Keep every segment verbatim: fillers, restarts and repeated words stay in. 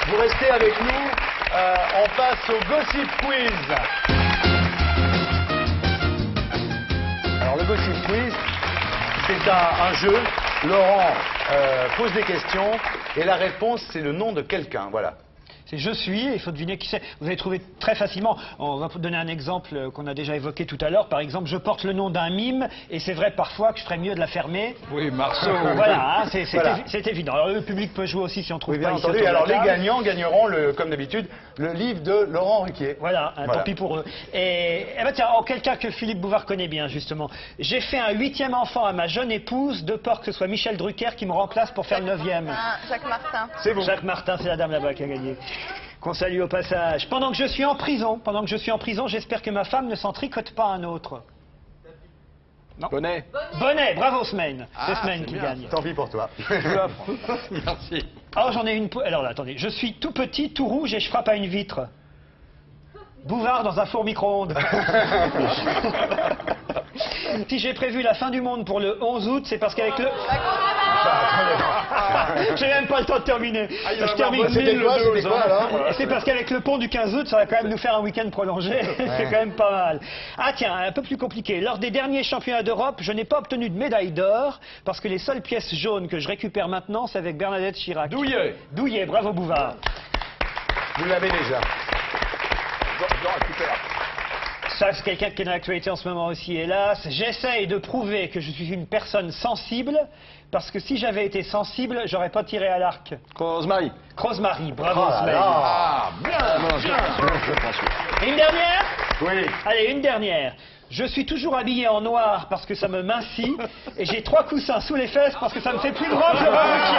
Vous restez avec nous. Euh, on passe au Gossip Quiz. Alors le Gossip Quiz, c'est un, un jeu. Laurent euh, pose des questions et la réponse, c'est le nom de quelqu'un. Voilà. C'est je suis, il faut deviner qui c'est. Vous allez trouver très facilement. On va vous donner un exemple qu'on a déjà évoqué tout à l'heure. Par exemple, je porte le nom d'un mime et c'est vrai parfois que je ferais mieux de la fermer. Oui, Marceau. Voilà, hein, c'est Voilà. évi évident. Alors le public peut jouer aussi si on trouve Oui, bien pas ici entendu. autour de la Alors les table. gagnants gagneront, le, comme d'habitude, le livre de Laurent Ruquier. Voilà, hein, Voilà. tant pis pour eux. Et, eh ben tiens, oh, quelqu'un que Philippe Bouvard connaît bien, justement. J'ai fait un huitième enfant à ma jeune épouse, de peur que ce soit Michel Drucker qui me remplace pour faire le neuvième. Ah, Jacques Martin. C'est vous. Jacques Martin, c'est la dame là-bas qui a gagné. Qu'on salue au passage. Pendant que je suis en prison, pendant que je suis en prison, j'espère que ma femme ne s'en tricote pas un autre. Non. Bonnet. Bonnet, bravo Semaine. Ah, c'est Semaine c'est qui bien, gagne. Tant pis pour toi. Merci. Oh, j'en ai une. po- Alors là, attendez. Je suis tout petit, tout rouge et je frappe à une vitre. Bouvard dans un four micro-ondes. Si j'ai prévu la fin du monde pour le onze août, c'est parce qu'avec le... J'ai même pas le temps de terminer. Ah, il va Je avoir termine. bossé C'était quoi, le c'était douze, quoi, hein. alors Et c'est parce qu'avec le pont du quinze août, ça va quand même nous faire un week-end prolongé. C'est quand même pas mal. Ah tiens, un peu plus compliqué. Lors des derniers championnats d'Europe, je n'ai pas obtenu de médaille d'or parce que les seules pièces jaunes que je récupère maintenant, c'est avec Bernadette Chirac. Douillet. Douillet, bravo Bouvard. Vous l'avez déjà. Je récupère. Ça, c'est quelqu'un qui est dans l'actualité en ce moment aussi, hélas. J'essaye de prouver que je suis une personne sensible, parce que si j'avais été sensible, j'aurais pas tiré à l'arc. Rosemary. Rosemary, bravo Oh là Smaïl. là. Ah, bien, bien. Je pense que... Et une dernière? Oui. Allez, une dernière. Je suis toujours habillé en noir parce que ça me mincit, et j'ai trois coussins sous les fesses parce que ça me fait plus grand que le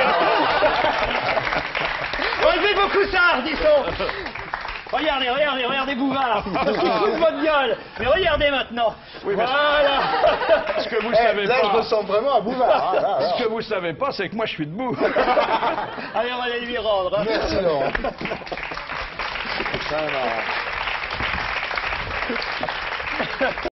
Enlevez vos coussins, disons. Regardez, regardez, regardez Bouvard. Je suis fou de votre gueule. Mais regardez maintenant. Oui, mais- Voilà. Ce que vous Eh, savez là, pas... je ressemble vraiment à Bouvard. hein, là, là. Ce que vous savez pas, c'est que moi, je suis debout. Allez, on va aller lui rendre. hein. Merci Laurent. Ça va.